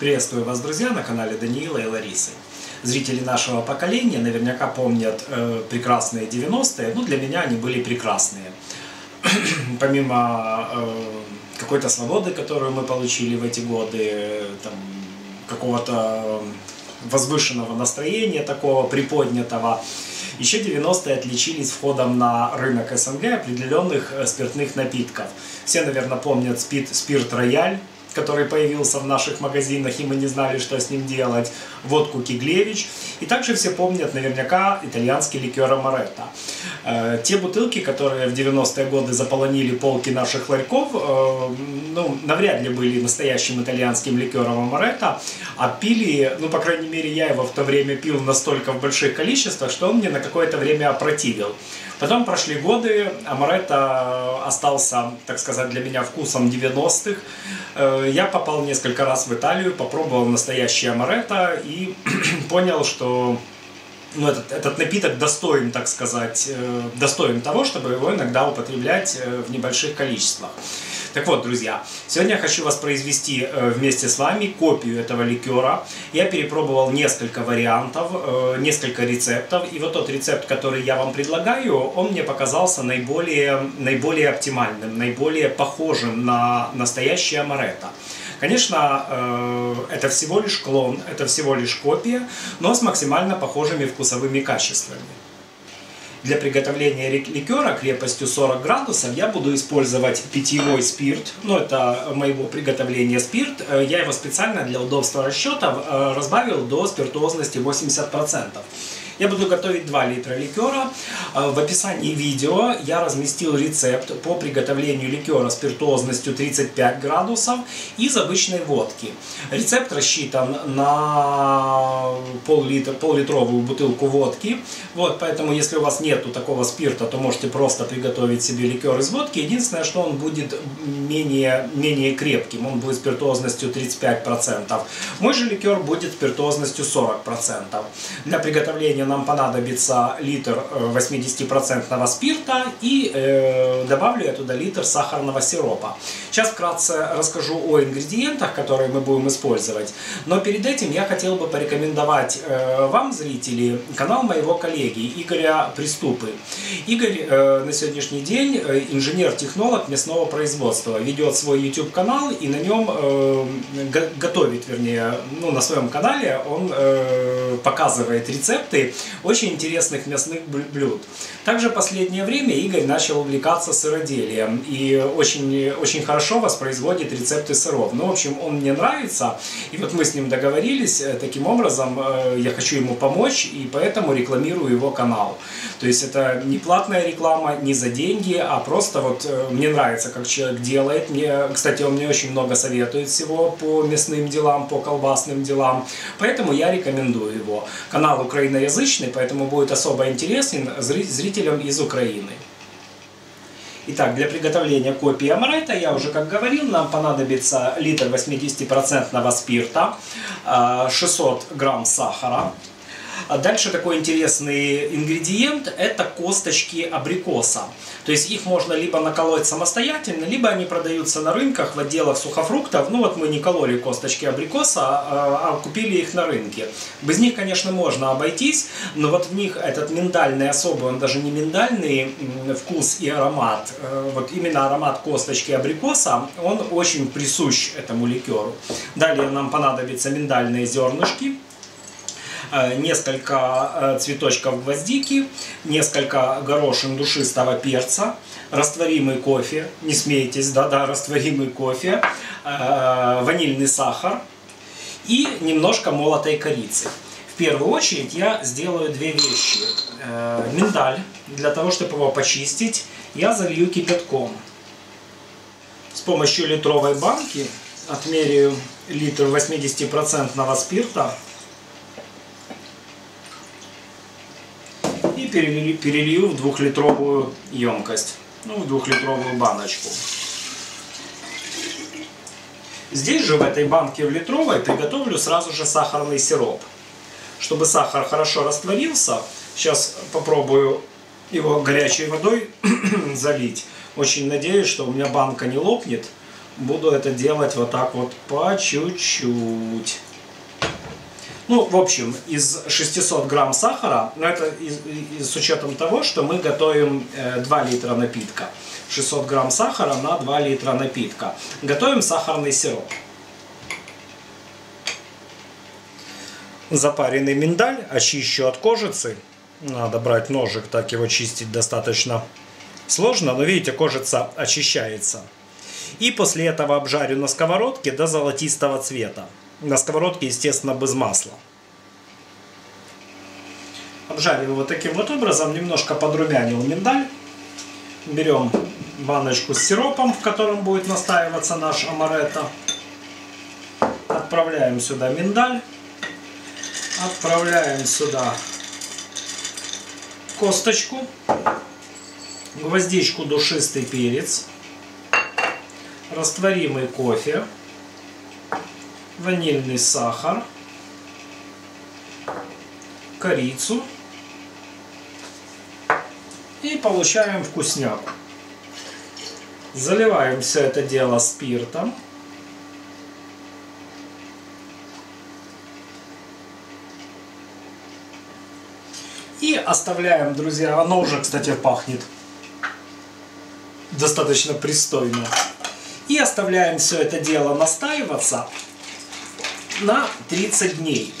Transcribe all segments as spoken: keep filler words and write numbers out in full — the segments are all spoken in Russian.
Приветствую вас, друзья, на канале Даниила и Ларисы. Зрители нашего поколения наверняка помнят э, прекрасные девяностые, ну для меня они были прекрасные. Помимо э, какой-то свободы, которую мы получили в эти годы, там, какого-то возвышенного настроения, такого приподнятого, еще девяностые отличились входом на рынок СНГ определенных спиртных напитков. Все, наверное, помнят спирт, спирт «Рояль», который появился в наших магазинах, и мы не знали, что с ним делать, водку «Киглевич». И также все помнят наверняка итальянский ликер «Амаретто». Э, те бутылки, которые в девяностые годы заполонили полки наших ларьков, э, ну, навряд ли были настоящим итальянским ликером «Амаретто», а пили, ну, по крайней мере, я его в то время пил настолько в больших количествах, что он мне на какое-то время опротивил. Потом прошли годы, «Амаретто» остался, так сказать, для меня вкусом девяностых. Я попал несколько раз в Италию, попробовал настоящий «Амаретто» и понял, что ну, этот, этот напиток достоин, так сказать, достоин того, чтобы его иногда употреблять в небольших количествах. Так вот, друзья, сегодня я хочу воспроизвести вместе с вами копию этого ликера. Я перепробовал несколько вариантов, несколько рецептов. И вот тот рецепт, который я вам предлагаю, он мне показался наиболее, наиболее оптимальным, наиболее похожим на настоящее «Амаретто». Конечно, это всего лишь клон, это всего лишь копия, но с максимально похожими вкусовыми качествами. Для приготовления ликера крепостью сорок градусов я буду использовать питьевой спирт. Ну, это моего приготовления спирт. Я его специально для удобства расчетов разбавил до спиртуозности восемьдесят процентов. Я буду готовить два литра ликера. В описании видео я разместил рецепт по приготовлению ликера спиртуозностью тридцать пять градусов из обычной водки. Рецепт рассчитан на пол-литр, пол-литровую бутылку водки. Вот, поэтому если у вас нету такого спирта, то можете просто приготовить себе ликер из водки. Единственное, что он будет менее, менее крепким. Он будет спиртуозностью тридцать пять процентов. Мой же ликер будет спиртуозностью сорок процентов. Для приготовления нам понадобится литр восьмидесятипроцентного спирта и э, добавлю я туда литр сахарного сиропа. Сейчас вкратце расскажу о ингредиентах, которые мы будем использовать. Но перед этим я хотел бы порекомендовать э, вам, зрители, канал моего коллеги Игоря Приступы. Игорь э, на сегодняшний день инженер-технолог мясного производства. Ведет свой YouTube канал и на нем э, готовит, вернее, ну, на своем канале он э, показывает рецепты очень интересных мясных блюд. Также в последнее время Игорь начал увлекаться сыроделием и очень, очень хорошо воспроизводит рецепты сыров. Ну, в общем, он мне нравится, и вот мы с ним договорились, таким образом я хочу ему помочь, и поэтому рекламирую его канал. То есть это не платная реклама, не за деньги, а просто вот мне нравится, как человек делает. Мне, кстати, он мне очень много советует всего по мясным делам, по колбасным делам, поэтому я рекомендую его. Канал украиноязычный, поэтому будет особо интересен зрителям из Украины. Итак, для приготовления копии «Амаретто», я уже как говорил, нам понадобится литр восьмидесятипроцентного спирта, шестьсот грамм сахара. Дальше такой интересный ингредиент – это косточки абрикоса. То есть их можно либо наколоть самостоятельно, либо они продаются на рынках в отделах сухофруктов. Ну вот мы не кололи косточки абрикоса, а купили их на рынке. Без них, конечно, можно обойтись, но вот в них этот миндальный особый, он даже не миндальный вкус и аромат. Вот именно аромат косточки абрикоса, он очень присущ этому ликеру. Далее нам понадобятся миндальные зернышки, несколько цветочков гвоздики, несколько горошин душистого перца, растворимый кофе, не смейтесь, да-да, растворимый кофе, ванильный сахар и немножко молотой корицы. В первую очередь я сделаю две вещи. Миндаль, для того, чтобы его почистить, я залью кипятком. С помощью литровой банки отмеряю литр восьмидесятипроцентного спирта и перелью в двухлитровую емкость, ну, в двухлитровую баночку. Здесь же, в этой банке в литровой, приготовлю сразу же сахарный сироп. Чтобы сахар хорошо растворился, сейчас попробую его горячей водой залить. Очень надеюсь, что у меня банка не лопнет. буду это делать вот так вот по чуть-чуть. Ну, в общем, из шестисот грамм сахара, но это из, из, с учетом того, что мы готовим э, два литра напитка. шестьсот грамм сахара на два литра напитка. Готовим сахарный сироп. Запаренный миндаль очищу от кожицы. Надо брать ножик, так его чистить достаточно сложно, но видите, кожица очищается. И после этого обжарю на сковородке до золотистого цвета. На сковородке, естественно, без масла. Обжариваю вот таким вот образом, немножко подрумянил миндаль. Берем баночку с сиропом, в котором будет настаиваться наш амаретто. Отправляем сюда миндаль. Отправляем сюда косточку, гвоздичку, душистый перец, растворимый кофе, ванильный сахар, корицу и получаем вкусняку. Заливаем все это дело спиртом. И оставляем, друзья, оно уже, кстати, пахнет достаточно пристойно. И оставляем все это дело настаиваться на тридцать дней.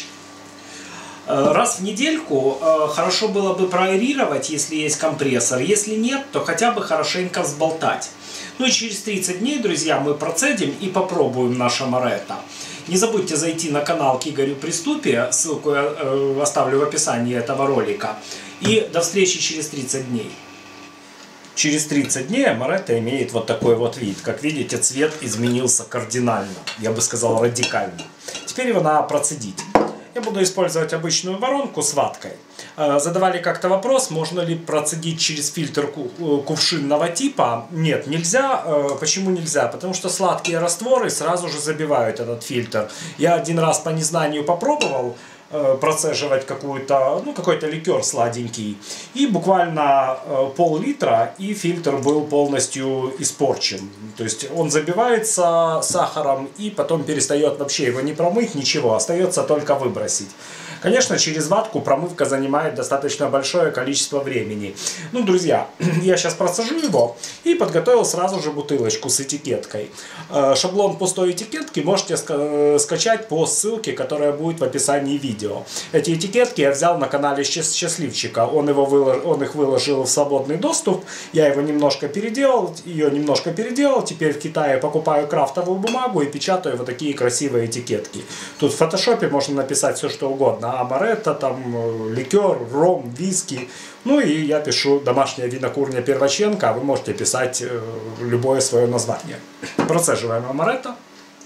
Раз в недельку хорошо было бы проаэрировать, если есть компрессор. Если нет, то хотя бы хорошенько взболтать. Ну и через тридцать дней, друзья, мы процедим и попробуем наше амаретто. Не забудьте зайти на канал к Игорю Приступе, ссылку я э, оставлю в описании этого ролика. И до встречи через тридцать дней. Через тридцать дней амаретто имеет вот такой вот вид. Как видите, цвет изменился кардинально, я бы сказал радикально. Теперь его надо процедить. Я буду использовать обычную воронку с ваткой. Задавали как-то вопрос, можно ли процедить через фильтр кувшинного типа. Нет, нельзя. Почему нельзя? Потому что сладкие растворы сразу же забивают этот фильтр. Я один раз по незнанию попробовал процеживать какую-то, ну, какой-то ликер сладенький. И буквально пол-литра, и фильтр был полностью испорчен. То есть он забивается сахаром и потом перестает вообще его не промыть, ничего. Остается только выбросить. Конечно, через ватку промывка занимает достаточно большое количество времени. Ну, друзья, я сейчас процежу его и подготовил сразу же бутылочку с этикеткой. Шаблон пустой этикетки можете скачать по ссылке, которая будет в описании видео. Эти этикетки я взял на канале Счастливчика. Он, его вылож... Он их выложил в свободный доступ. Я его немножко переделал, ее немножко переделал. Теперь в Китае покупаю крафтовую бумагу и печатаю вот такие красивые этикетки. Тут в фотошопе можно написать все, что угодно. Амаретто, там, ликер, ром, виски. Ну и я пишу домашняя винокурня Перваченко, а вы можете писать э, любое свое название. Процеживаем амаретто.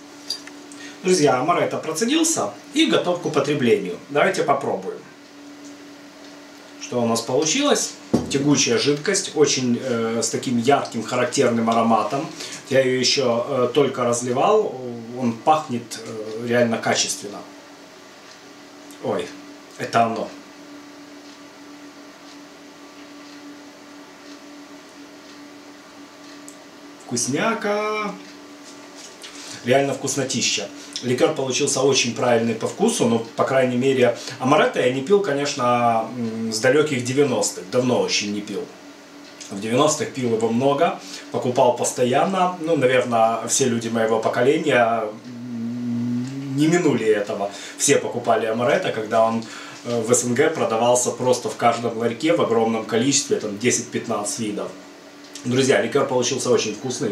Друзья, амаретто процедился и готов к употреблению. Давайте попробуем. Что у нас получилось? Тягучая жидкость, очень э, с таким ярким характерным ароматом. Я ее еще э, только разливал, он пахнет э, реально качественно. Ой, это оно. Вкусняка. Реально вкуснотища. Ликер получился очень правильный по вкусу, но, по крайней мере, амаретто я не пил, конечно, с далеких девяностых. Давно очень не пил. В девяностых пил его много, покупал постоянно. Ну, наверное, все люди моего поколения не минули этого. Все покупали амаретто, когда он в СНГ продавался просто в каждом ларьке в огромном количестве, там десять-пятнадцать видов. Друзья, ликер получился очень вкусный,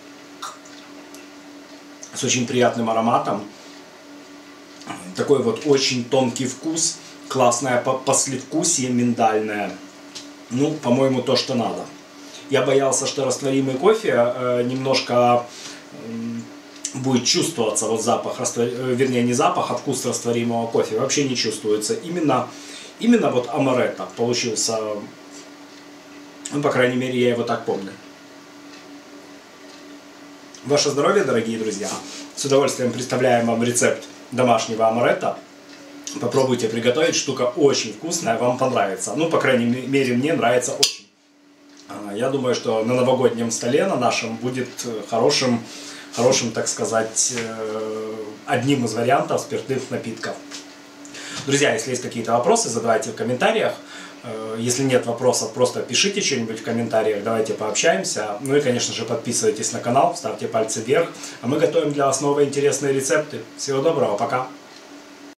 с очень приятным ароматом. Такой вот очень тонкий вкус, классное послевкусие миндальное. Ну, по-моему, то, что надо. Я боялся, что растворимый кофе э, немножко э, будет чувствоваться вот запах, раствор... вернее не запах, а вкус растворимого кофе. Вообще не чувствуется. Именно, именно вот амаретто получился, ну, по крайней мере, я его так помню. Ваше здоровье, дорогие друзья! С удовольствием представляем вам рецепт домашнего амаретто. Попробуйте приготовить, штука очень вкусная, вам понравится. Ну, по крайней мере, мне нравится очень. Я думаю, что на новогоднем столе на нашем будет хорошим хорошим, так сказать, одним из вариантов спиртных напитков. Друзья, если есть какие-то вопросы, задавайте в комментариях. Если нет вопросов, просто пишите что-нибудь в комментариях, давайте пообщаемся. Ну и, конечно же, подписывайтесь на канал, ставьте пальцы вверх. А мы готовим для вас новые интересные рецепты. Всего доброго, пока!